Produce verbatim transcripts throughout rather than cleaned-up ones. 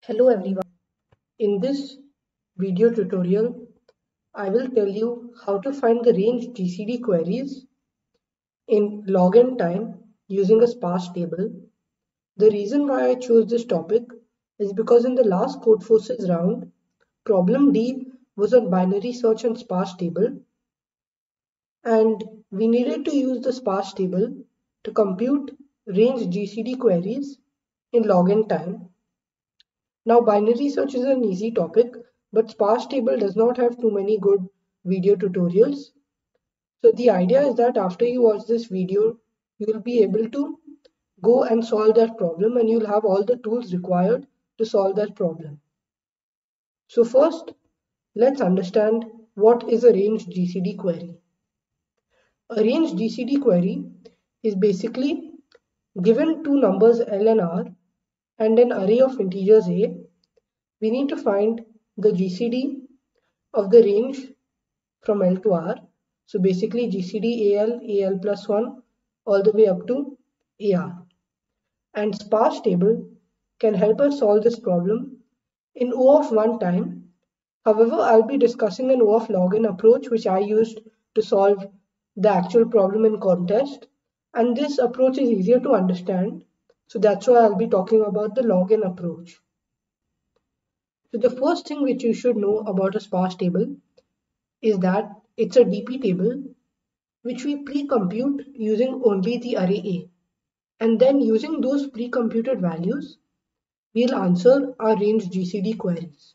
Hello everyone. In this video tutorial, I will tell you how to find the range G C D queries in login time using a sparse table. The reason why I chose this topic is because in the last Codeforces round, problem D was on binary search and sparse table, and we needed to use the sparse table to compute range G C D queries in login time. Now, binary search is an easy topic, but sparse table does not have too many good video tutorials. So the idea is that after you watch this video, you will be able to go and solve that problem, and you'll have all the tools required to solve that problem. So first, let's understand what is a range G C D query. A range G C D query is basically given two numbers L and R and an array of integers A. We need to find the G C D of the range from L to R. So basically G C D A L, A L plus one all the way up to A R. And sparse table can help us solve this problem in O of one time. However, I'll be discussing an O of log n approach which I used to solve the actual problem in contest. And this approach is easier to understand. So that's why I'll be talking about the log n approach. So the first thing which you should know about a sparse table is that it's a D P table which we pre-compute using only the array A. And then using those pre-computed values, we'll answer our range G C D queries.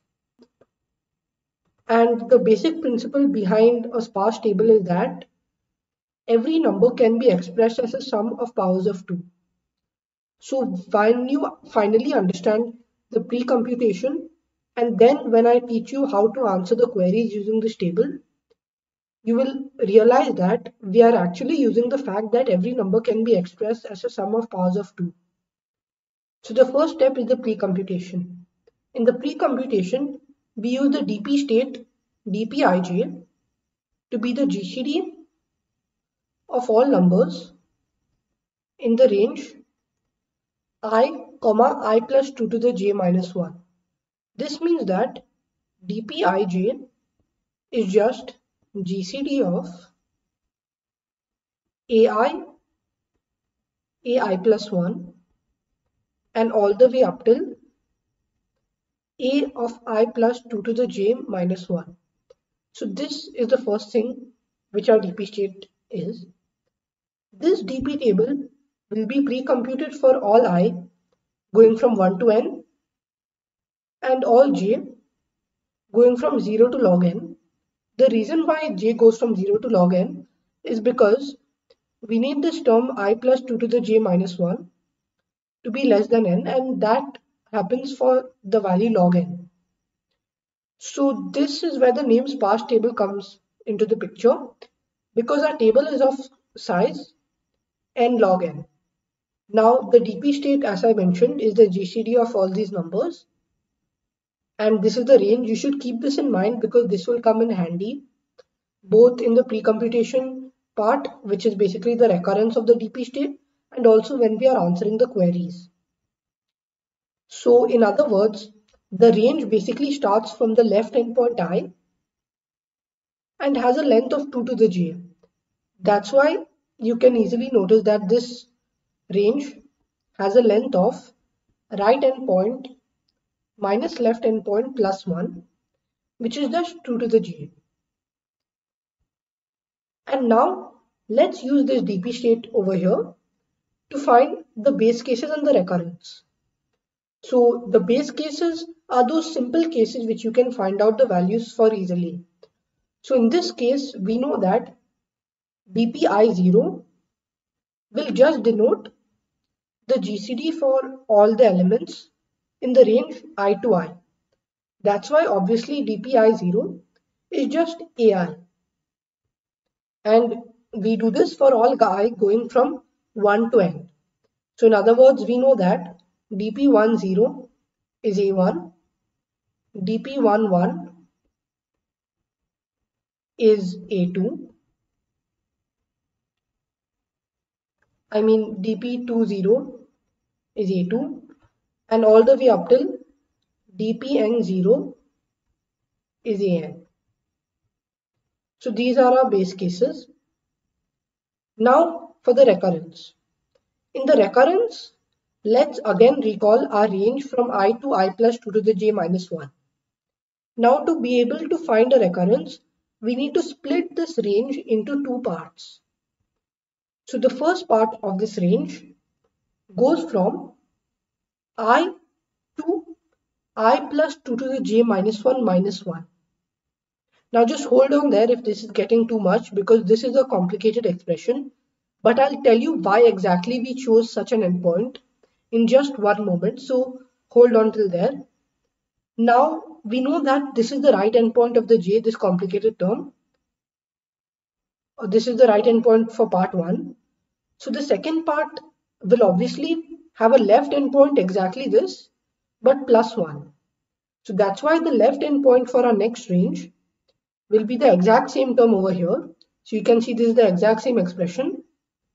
And the basic principle behind a sparse table is that every number can be expressed as a sum of powers of two. So when you finally understand the pre-computation, and then when I teach you how to answer the queries using this table, you will realize that we are actually using the fact that every number can be expressed as a sum of powers of two. So the first step is the pre-computation. In the pre-computation, we use the D P state dpij to be the G C D of all numbers in the range I, comma I plus two to the j minus one. This means that dpij is just G C D of ai, ai plus one, and all the way up till a of I plus two to the j minus one. So this is the first thing which our D P state is. This D P table will be pre-computed for all I going from one to n and all j going from zero to log n. The reason why j goes from zero to log n is because we need this term I plus two to the j minus one to be less than n, and that happens for the value log n. So this is where the name sparse table comes into the picture, because our table is of size n log n. Now the D P state, as I mentioned, is the G C D of all these numbers, and this is the range. You should keep this in mind because this will come in handy both in the pre-computation part, which is basically the recurrence of the D P state, and also when we are answering the queries. So in other words, the range basically starts from the left endpoint I and has a length of two to the j. That's why you can easily notice that this range has a length of right endpoint minus left endpoint plus one, which is just two to the j. And now let's use this D P state over here to find the base cases and the recurrence. So the base cases are those simple cases which you can find out the values for easily. So in this case, we know that D P I zero will just denote the G C D for all the elements in the range I to I. That's why obviously D P I zero is just A I. And we do this for all I going from one to n. So in other words, we know that D P one zero is A one, D P one one is A two, I mean D P two zero is A two, and all the way up till dpn zero is an. So these are our base cases. Now for the recurrence. In the recurrence, let's again recall our range from I to I plus two to the j minus one. Now to be able to find a recurrence, we need to split this range into two parts. So the first part of this range goes from I to I plus two to the j minus one minus one. Now just hold on there if this is getting too much, because this is a complicated expression, but I'll tell you why exactly we chose such an endpoint in just one moment. So hold on till there. Now we know that this is the right endpoint of the j, this complicated term. This is the right endpoint for part one. So the second part will obviously have a left endpoint exactly this, but plus one. So that's why the left endpoint for our next range will be the exact same term over here. So you can see this is the exact same expression,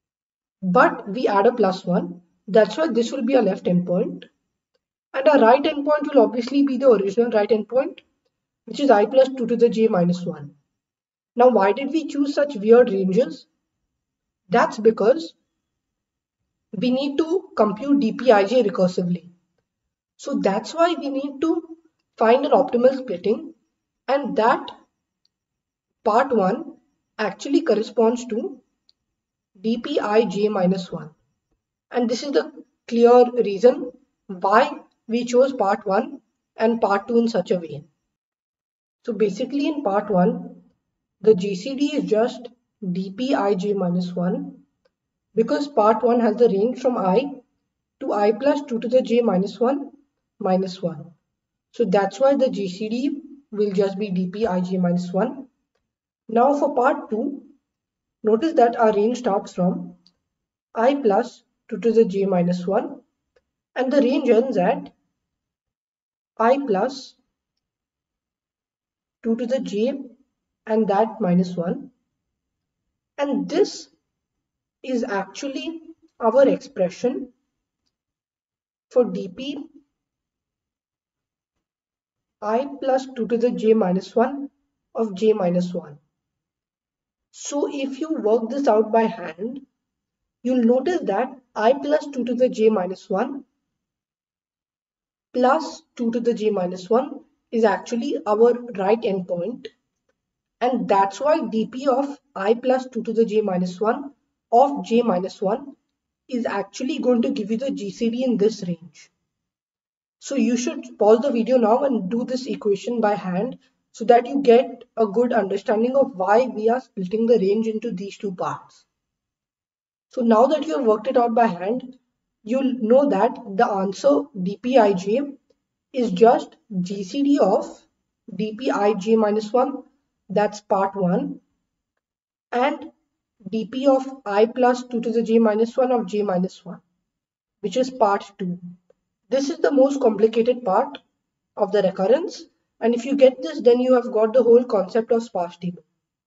but we add a plus one. That's why this will be a left endpoint. And our right endpoint will obviously be the original right endpoint, which is I plus two to the j minus one. Now, why did we choose such weird ranges? That's because we need to compute dpij recursively. So that's why we need to find an optimal splitting, and that part one actually corresponds to dpij minus one. And this is the clear reason why we chose part one and part two in such a way. So basically in part one, the G C D is just dpij minus one, because part one has the range from I to I plus two to the j minus one minus one. So that's why the G C D will just be dpij minus one. Now for part two, notice that our range starts from I plus two to the j minus one, and the range ends at I plus two to the j and that minus one. And this is actually our expression for dp I plus two to the j minus one of j minus one. So if you work this out by hand, you'll notice that I plus two to the j minus one plus two to the j minus one is actually our right endpoint, and that's why dp of I plus two to the j minus one of j minus one is actually going to give you the G C D in this range. So you should pause the video now and do this equation by hand so that you get a good understanding of why we are splitting the range into these two parts. So now that you have worked it out by hand, you'll know that the answer dpij is just G C D of dpij minus one, that's part one, and dp of I plus two to the j minus one of j minus one, which is part two. This is the most complicated part of the recurrence, and if you get this, then you have got the whole concept of sparse table.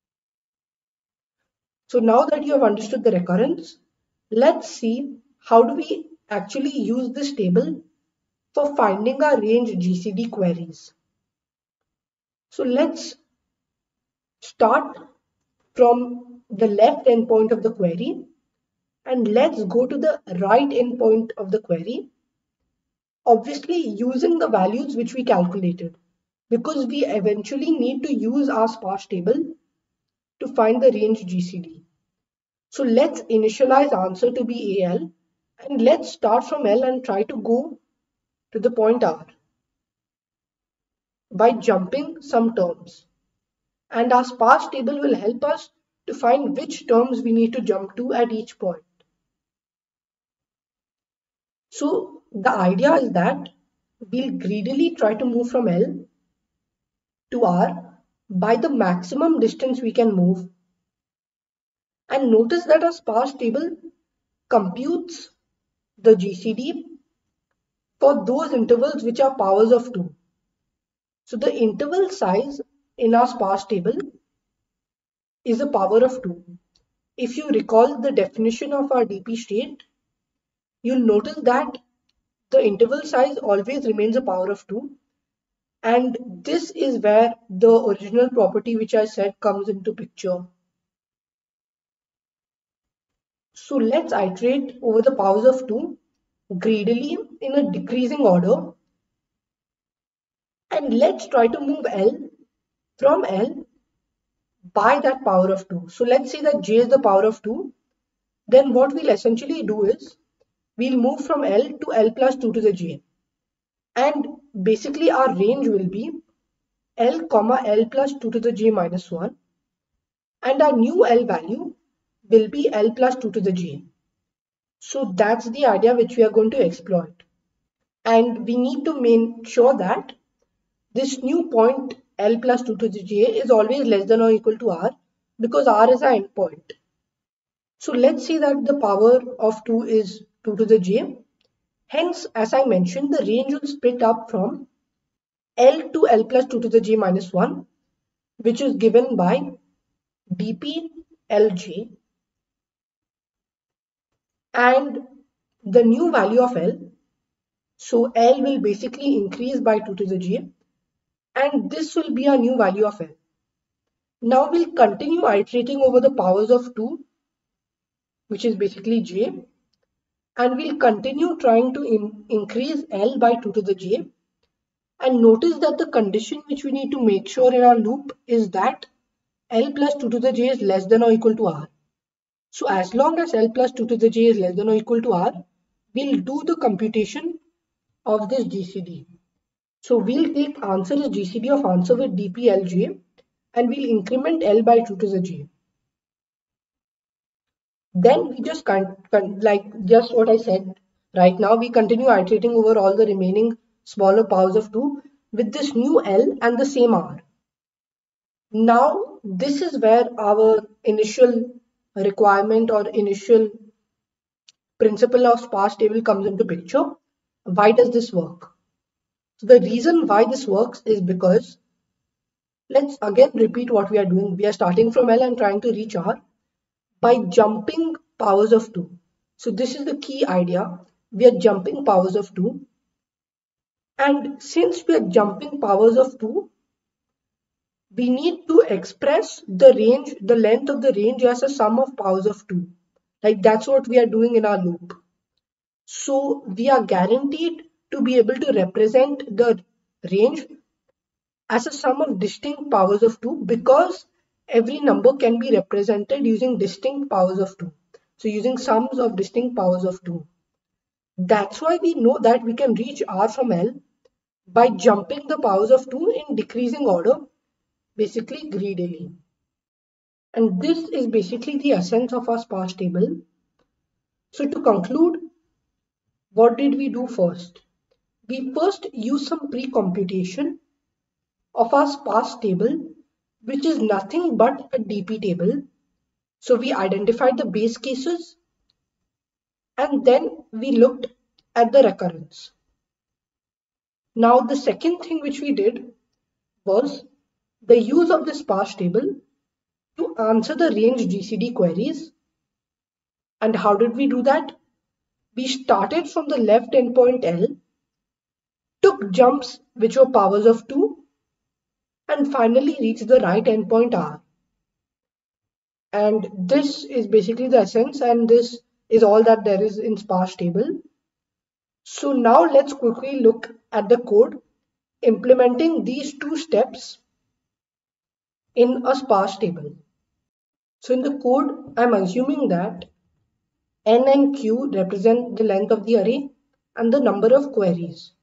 So now that you have understood the recurrence, let's see how do we actually use this table for finding our range G C D queries. So let's start from the left endpoint of the query and let's go to the right endpoint of the query, obviously using the values which we calculated, because we eventually need to use our sparse table to find the range G C D. So let's initialize answer to be A L, and let's start from L and try to go to the point R by jumping some terms. And our sparse table will help us to find which terms we need to jump to at each point. So the idea is that we'll greedily try to move from L to R by the maximum distance we can move. And notice that our sparse table computes the G C D for those intervals which are powers of two. So the interval size in our sparse table is a power of two. If you recall the definition of our D P state, you'll notice that the interval size always remains a power of two, And this is where the original property which I said comes into picture. So let's iterate over the powers of two greedily in a decreasing order, and let's try to move L from L by that power of two. So let's say that j is the power of two. Then what we'll essentially do is we'll move from L to L plus two to the j. And basically our range will be L comma L plus two to the j minus one. And our new L value will be L plus two to the j. So that's the idea which we are going to exploit. And we need to make sure that this new point L plus two to the j is always less than or equal to R, because R is our endpoint. So let's say that the power of two is two to the j. Hence, as I mentioned, the range will split up from L to L plus two to the j minus one, which is given by dp Lj, and the new value of L. So L will basically increase by two to the j, and this will be our new value of L. Now we'll continue iterating over the powers of two, which is basically j, and we'll continue trying to in increase L by two to the j. And notice that the condition which we need to make sure in our loop is that L plus two to the j is less than or equal to R. So as long as L plus two to the j is less than or equal to R, we'll do the computation of this G C D. So we'll take answer as G C D of answer with dp Lj, and we'll increment L by two to the j. Then we just can't, like just what I said right now, we continue iterating over all the remaining smaller powers of two with this new L and the same R. Now this is where our initial requirement or initial principle of sparse table comes into picture. Why does this work? So the reason why this works is because, let's again repeat what we are doing. We are starting from L and trying to reach R by jumping powers of two. So this is the key idea. We are jumping powers of two. And since we are jumping powers of two, we need to express the range, the length of the range as a sum of powers of two. Like that's what we are doing in our loop. So we are guaranteed to be able to represent the range as a sum of distinct powers of two, because every number can be represented using distinct powers of two. So using sums of distinct powers of two. That's why we know that we can reach R from L by jumping the powers of two in decreasing order, basically greedily. And this is basically the essence of our sparse table. So to conclude, what did we do first? We first used some pre-computation of our sparse table, which is nothing but a D P table. So we identified the base cases, and then we looked at the recurrence. Now the second thing which we did was the use of the sparse table to answer the range G C D queries. And how did we do that? We started from the left endpoint L, took jumps which were powers of two, and finally reached the right endpoint R. And this is basically the essence, and this is all that there is in sparse table. So now let's quickly look at the code implementing these two steps in a sparse table. So in the code, I'm assuming that N and Q represent the length of the array and the number of queries.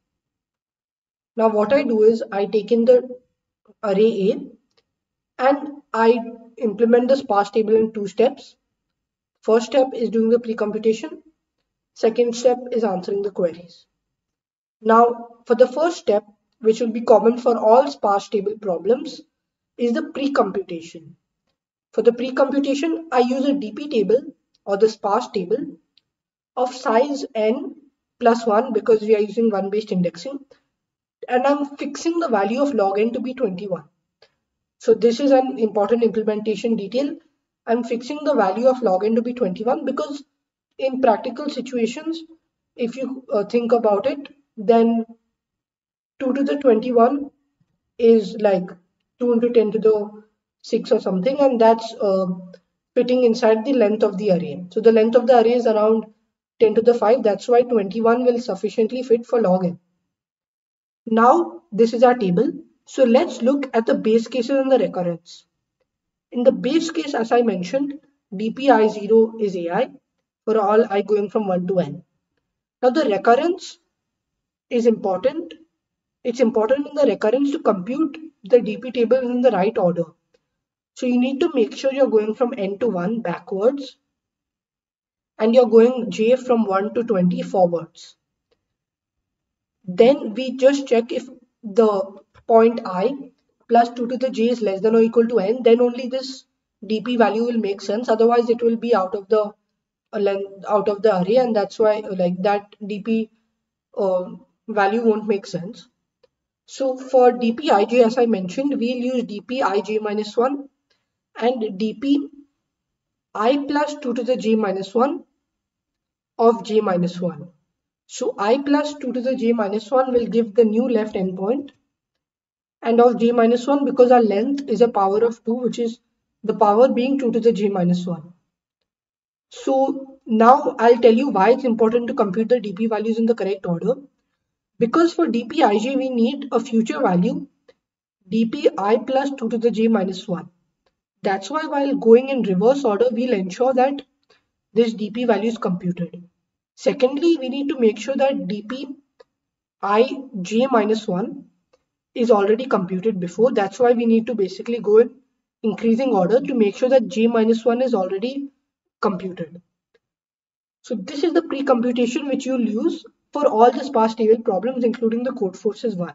Now what I do is I take in the array A and I implement the sparse table in two steps. First step is doing the pre-computation. Second step is answering the queries. Now for the first step, which will be common for all sparse table problems, is the pre-computation. For the pre-computation, I use a D P table or the sparse table of size n plus one, because we are using one based indexing, and I'm fixing the value of log n to be twenty-one. So this is an important implementation detail. I'm fixing the value of log n to be twenty-one because in practical situations, if you uh, think about it, then two to the twenty-one is like two into ten to the six or something, and that's uh, fitting inside the length of the array. So the length of the array is around ten to the five. That's why twenty-one will sufficiently fit for log n. Now this is our table. So let's look at the base cases and the recurrence. In the base case, as I mentioned, d p i zero is ai for all I going from one to n. Now the recurrence is important. It's important in the recurrence to compute the D P tables in the right order. So you need to make sure you're going from n to one backwards and you're going j from one to twenty forwards. Then we just check if the point I plus two to the j is less than or equal to n, then only this D P value will make sense. Otherwise, it will be out of the uh, length, out of the array, and that's why uh, like that D P uh, value won't make sense. So for d p I j, as I mentioned, we'll use d p I j minus one and d p I plus two to the j minus one of j minus one. So I plus two to the j minus one will give the new left endpoint, and of j minus one, because our length is a power of two, which is the power being two to the j minus one. So now I'll tell you why it's important to compute the d p values in the correct order. Because for d p I j we need a future value d p I plus two to the j minus one. That's why while going in reverse order, we'll ensure that this d p value is computed. Secondly, we need to make sure that d p I j minus one is already computed before. That's why we need to basically go in increasing order to make sure that j minus one is already computed. So this is the pre-computation which you'll use for all the sparse table problems, including the Codeforces one.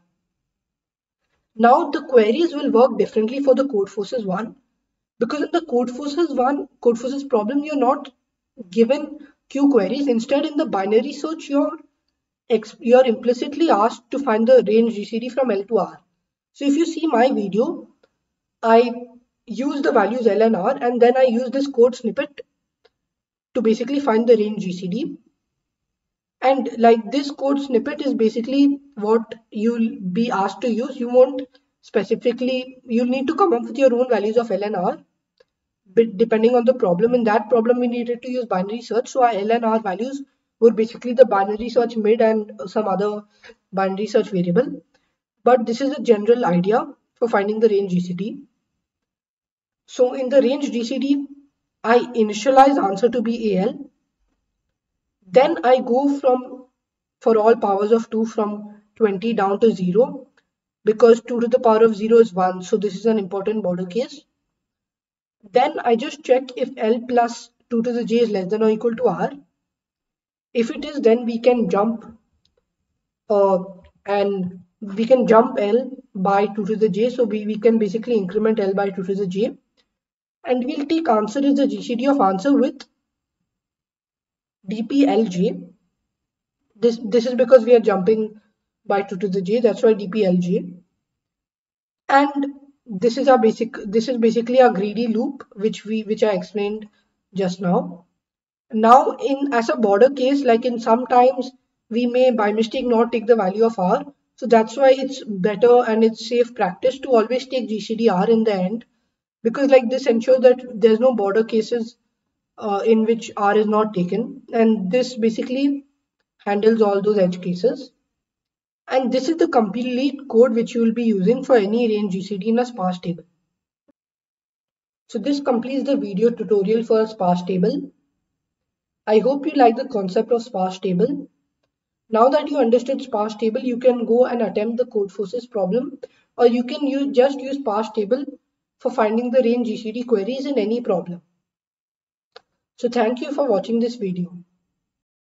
Now the queries will work differently for the Codeforces one, because in the Codeforces one, Codeforces problem, you're not given Q queries. Instead, in the binary search, you're you're implicitly asked to find the range G C D from L to R. So if you see my video, I use the values L and R, and then I use this code snippet to basically find the range G C D. And like this code snippet is basically what you'll be asked to use. You won't specifically, you'll need to come up with your own values of L and R. But depending on the problem, in that problem we needed to use binary search, so our L and R values were basically the binary search mid and some other binary search variable. But this is a general idea for finding the range G C D. So in the range G C D, I initialize answer to be A L. Then I go from, for all powers of two, from twenty down to zero, because two to the power of zero is one. So this is an important border case. Then I just check if L plus two to the j is less than or equal to R. If it is, then we can jump uh, and we can jump L by two to the j. So we, we can basically increment L by two to the j. And we'll take answer as the G C D of answer with d p L j. This, this is because we are jumping by two to the j. That's why d p L j. And this is our basic, this is basically a greedy loop, which we, which I explained just now. Now in as a border case, like in sometimes we may by mistake not take the value of R. So that's why it's better and it's safe practice to always take G C D R in the end, because like this ensures that there's no border cases uh, in which R is not taken, and this basically handles all those edge cases. And this is the complete code which you will be using for any range G C D in a sparse table. So this completes the video tutorial for a sparse table. I hope you like the concept of sparse table. Now that you understood sparse table, you can go and attempt the Codeforces problem, or you can use, just use sparse table for finding the range G C D queries in any problem. So thank you for watching this video.